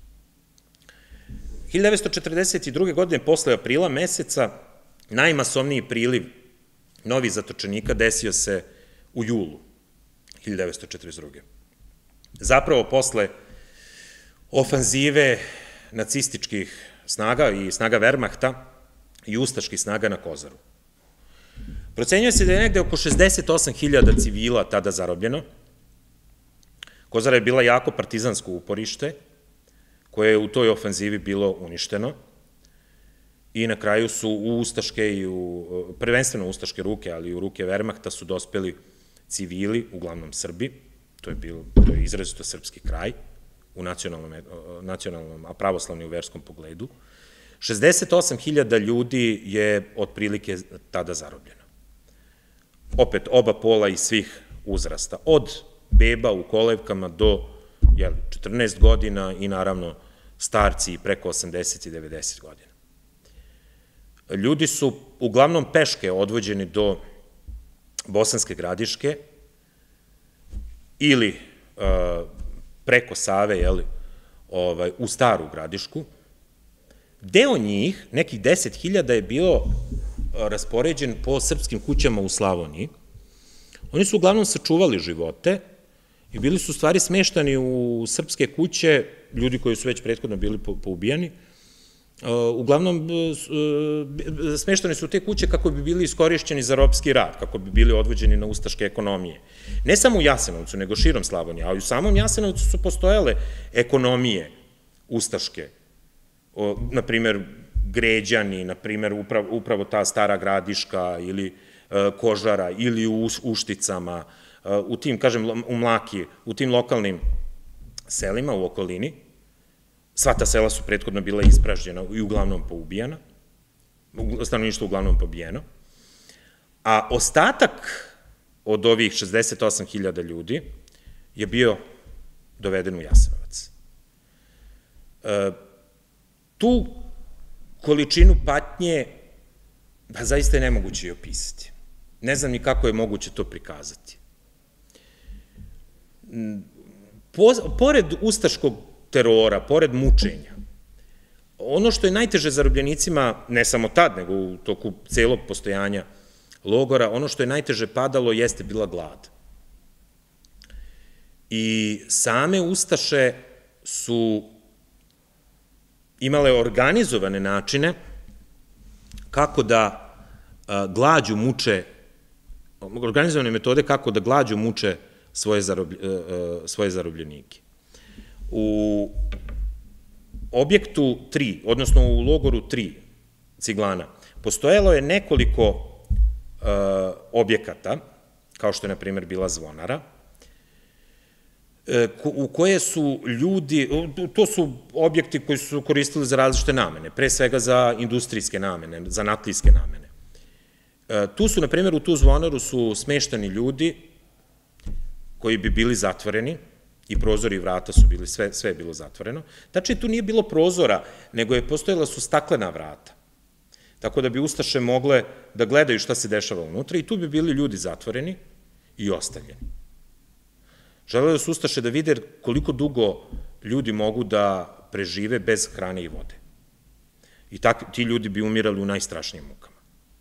A: 1942. godine, posle aprila meseca, najmasovniji priliv novih zatočenika desio se u julu 1942. Zapravo, posle ofanzive nacističkih snaga i snaga Wehrmachta i ustaških snaga na Kozaru. Procenjuje se da je negde oko 68.000 civila tada zarobljeno. Kozara je bila jako partizansko uporište, koje je u toj ofanzivi bilo uništeno, i na kraju su u ustaške, prvenstveno ustaške ruke, ali i u ruke Wehrmachta su dospeli civili, uglavnom Srbi, to je izrazito srpski kraj, u nacionalnom, a pravoslavnom i u verskom pogledu. 68.000 ljudi je otprilike tada zarobljeno. Opet, oba pola i svih uzrasta, od beba u kolevkama do 14 godina i naravno starci i preko 80 i 90 godina. Ljudi su uglavnom peške odvođeni do Bosanske Gradiške ili preko Save, u Staru Gradišku. Deo njih, nekih 10.000, je bio raspoređen po srpskim kućama u Slavoniji. Oni su uglavnom sačuvali živote i bili su u stvari smeštani u srpske kuće, ljudi koji su već prethodno bili poubijani. Uglavnom, smeštani su u te kuće kako bi bili iskorišćeni za ropski rad, kako bi bili odvođeni na ustaške ekonomije. Ne samo u Jasenovcu, nego širom Slavonije, a u samom Jasenovcu su postojale ekonomije ustaške, na primer Gređani, na primer upravo ta Stara Gradiška ili Kožara, ili u Ušticama, u tim, kažem, u Mlaki, u tim lokalnim selima u okolini. Sva ta sela su prethodno bila ispražnjena i uglavnom poubijana, stanovništvo uglavnom pobijeno, a ostatak od ovih 68.000 ljudi je bio doveden u Jasenovac. Tu količinu patnje zaista je nemoguće i opisati. ne znam ni kako je moguće to prikazati. Pored ustaškog terora, pored mučenja, ono što je najteže zarobljenicima, ne samo tad, nego u toku celog postojanja logora, ono što je najteže padalo jeste bila glad. I same ustaše su imale organizovane načine kako da glađu muče, organizovane metode kako da glađu muče svoje zarobljenike. U objektu 3, odnosno u logoru 3 Ciglana, postojalo je nekoliko objekata, kao što je, na primjer, bila Zvonara, u koje su ljudi, to su objekti koji su koristili za različite namene, pre svega za industrijske namene, zanatlijske namene. Tu su, na primjer, u tu Zvonaru su smeštani ljudi koji bi bili zatvoreni, i prozori i vrata su bili, sve je bilo zatvoreno. Tačnije, tu nije bilo prozora, nego je postojala su staklena vrata. Tako da bi ustaše mogle da gledaju šta se dešava unutra i tu bi bili ljudi zatvoreni i ostavljeni. Želeli su ustaše da vide koliko dugo ljudi mogu da prežive bez hrane i vode. I ti ljudi bi umirali u najstrašnijim mukama.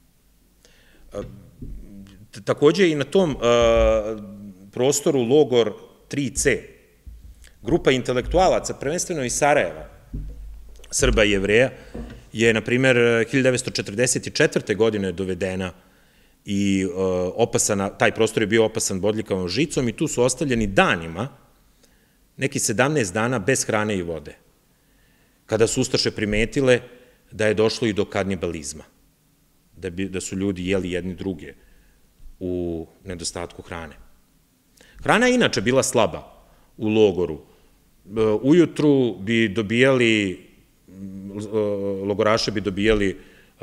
A: Takođe i na tom prostoru logor 3C, grupa intelektualaca, prvenstveno iz Sarajeva, Srba i Jevreja, je, na primer, 1944. godine dovedena i opasana, taj prostor je bio opasan bodljikavom žicom i tu su ostavljeni danima, neki 17 dana bez hrane i vode, kada su ustaše primetile da je došlo i do kanibalizma, da su ljudi jeli jedni druge u nedostatku hrane. Hrana je inače bila slaba u logoru. Ujutru bi dobijali, logoraše bi dobijali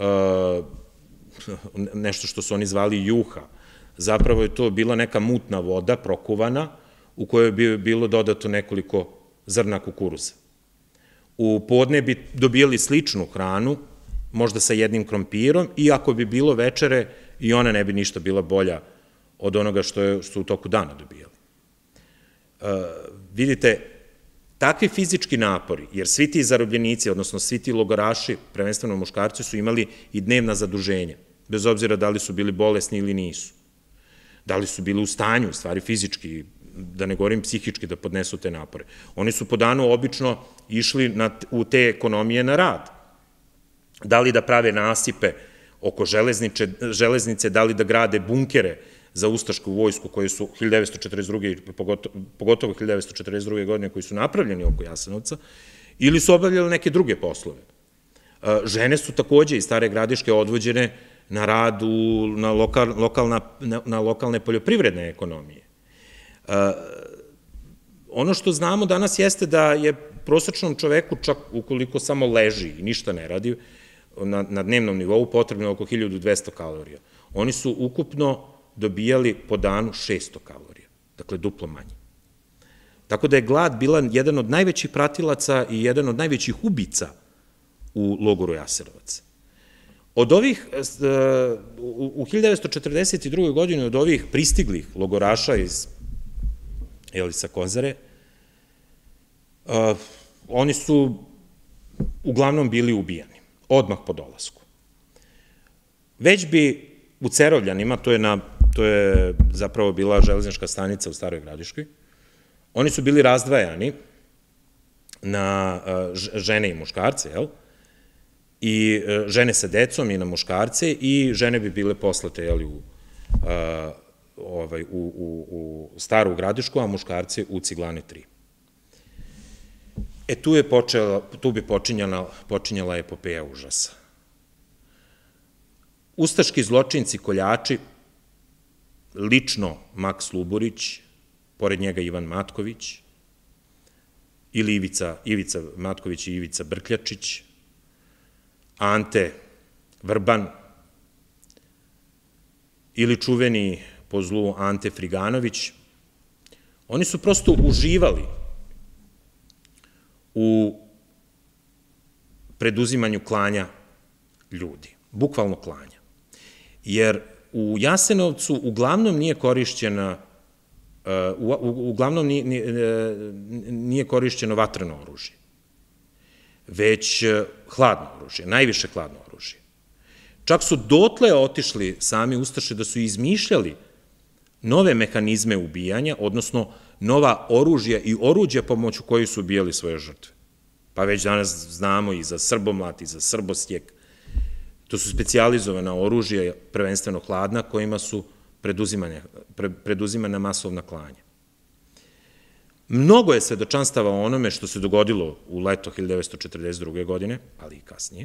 A: nešto što su oni zvali juha. Zapravo je to bila neka mutna voda, prokuvana, u kojoj bi bilo dodato nekoliko zrna kukuruza. U podne bi dobijali sličnu hranu, možda sa jednim krompirom, i ako bi bilo večere, i ona ne bi ništa bila bolja od onoga što su u toku dana dobijali. Vidite, takvi fizički napori, jer svi ti zarobljenici, odnosno svi ti logoraši, prvenstveno muškarci, su imali i dnevna zaduženja, bez obzira da li su bili bolesni ili nisu. Da li su bili u stanju, u stvari fizički, da ne govorim psihički, da podnesu te napore. Oni su po danu obično išli u te ekonomije na rad. Da li da prave nasipe oko železnice, da li da grade bunkere za ustašku vojsku koji su 1942. pogotovo 1942. godine koji su napravljeni oko Jasenovca, ili su obavljali neke druge poslove. Žene su takođe iz Stare Gradiške odvođene na rad na lokalne poljoprivredne ekonomije. Ono što znamo danas jeste da je prosečnom čoveku, čak ukoliko samo leži i ništa ne radi, na dnevnom nivou potrebno oko 1200 kalorija. Oni su ukupno dobijali po danu 600 kalorija, dakle duplo manje. Tako da je glad bila jedan od najvećih pratilaca i jedan od najvećih ubica u logoru Jasenovac. Od ovih, u 1942. godini, od ovih pristiglih logoraša sa Kozare, oni su uglavnom bili ubijani, odmah po dolasku. Već bi u Cerovljanima, to je zapravo bila železnička stanica u Staroj Gradiškoj, oni su bili razdvajani na žene i muškarce, jel? I žene sa decom i na muškarce, i žene bi bile poslate, jel, u Staru Gradišku, a muškarci u Ciglane 3. Tu bi počinjala epopeja užasa. Ustaški zločinci, koljači, lično Maks Luburić, pored njega Ivan Matković, ili Ivica Matković i Ivica Brkljačić, Ante Vrban, ili čuveni po zlu Ante Friganović, oni su prosto uživali u preduzimanju klanja ljudi, bukvalno klanja. Jer u Jasenovcu uglavnom nije korišćeno vatreno oružje, već hladno oružje, najviše hladno oružje. Čak su dotle otišli sami Ustaše da su izmišljali nove mehanizme ubijanja, odnosno nova oružja i oruđa pomoću kojih su ubijali svoje žrtve. Pa već danas znamo i za srbomlat, i za srbostjek. To su specijalizovana oružja, prvenstveno hladna, kojima su preduzimana masovna klanja. Mnogo je svedočanstava o onome što se dogodilo u leto 1942. godine, ali i kasnije.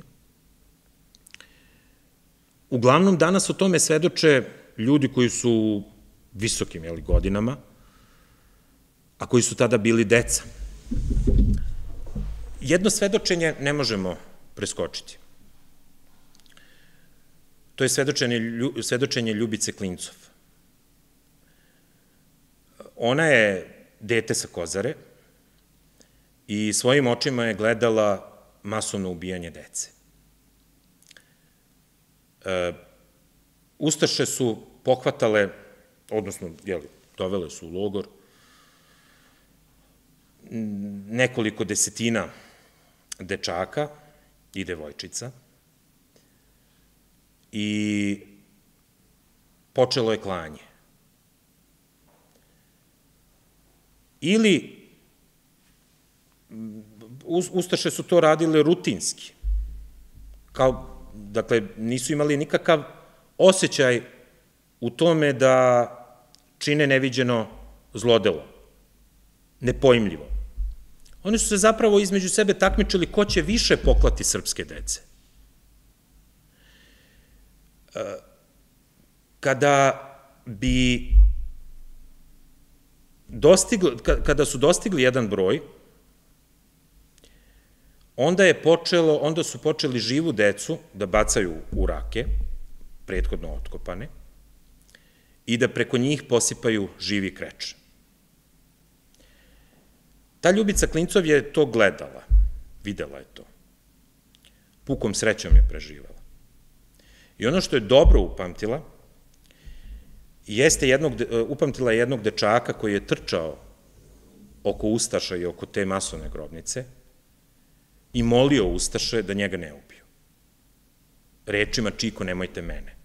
A: Uglavnom, danas o tome svedoče ljudi koji su u visokim godinama, a koji su tada bili deca. Jedno svedočenje ne možemo preskočiti. To je svedočenje Ljubice Klincov. Ona je dete sa Kozare i svojim očima je gledala masovno ubijanje dece. Ustaše su pohvatale, odnosno, dovele su u logor nekoliko desetina dečaka i devojčica i počelo je klanje. Ili Ustaše su to radile rutinski, dakle, nisu imali nikakav osjećaj u tome da čine neviđeno zlodelo, nepojmljivo. Oni su se zapravo između sebe takmičili ko će više poklati srpske dece. Kada su dostigli jedan broj, onda su počeli živu decu da bacaju u rake, prethodno otkopane, i da preko njih posipaju živi kreč. Ta Ljubica Klincov je to gledala, videla je to. Pukom srećom je preživala. I ono što je dobro upamtila, upamtila je jednog dečaka koji je trčao oko Ustaša i oko te masovne grobnice i molio Ustaše da njega ne ubiju. Rečima: Čiko, nemojte mene.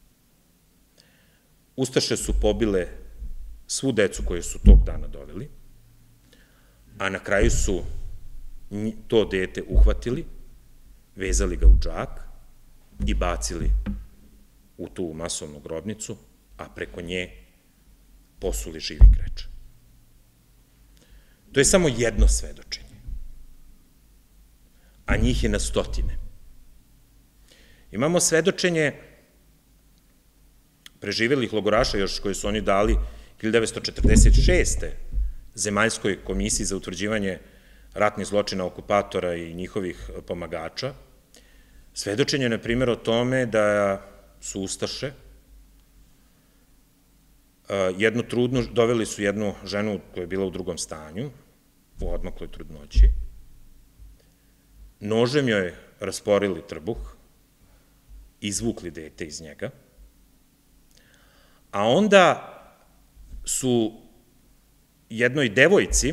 A: Ustaše su pobile svu decu koje su tog dana doveli, a na kraju su to dete uhvatili, vezali ga u džak i bacili u tu masovnu grobnicu, a preko nje posuli živi kreč. To je samo jedno svedočenje, a njih je na stotine. Imamo svedočenje preživelih logoraša još koje su oni dali 1946. Zemaljskoj komisiji za utvrđivanje ratnih zločina okupatora i njihovih pomagača. Svedočenje, na primjer, o tome da su Ustaše doveli su jednu ženu koja je bila u drugom stanju, u odmakloj trudnoći, nožem joj rasporili trbuh, izvukli dete iz njega, a onda su jednoj devojci,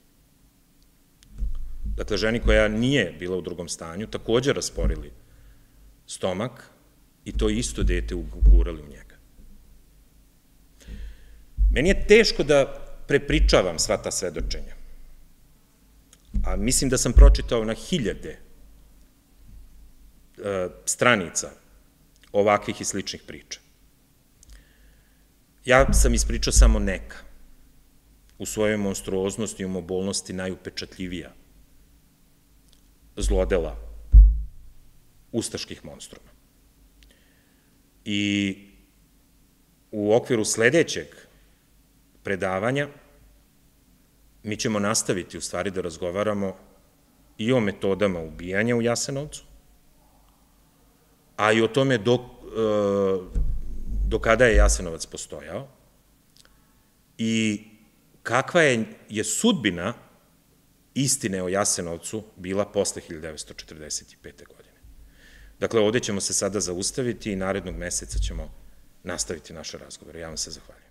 A: dakle ženi koja nije bila u drugom stanju, takođe rasporili stomak i to isto dete ugurali u njega. Meni je teško da prepričavam sva ta svedočenja, a mislim da sam pročitao na hiljade stranica ovakvih i sličnih priča. Ja sam ispričao samo neka, u svojoj monstruoznosti i umobolnosti najupečatljivija zlodela ustaških monstruma. I u okviru sledećeg predavanja mi ćemo nastaviti u stvari da razgovaramo i o metodama ubijanja u Jasenovcu, a i o tome do kada je Jasenovac postojao i kakva je sudbina istine o Jasenovcu bila posle 1945. godine. Dakle, ovde ćemo se sada zaustaviti i narednog meseca ćemo nastaviti naše razgovore. Ja vam se zahvaljujem.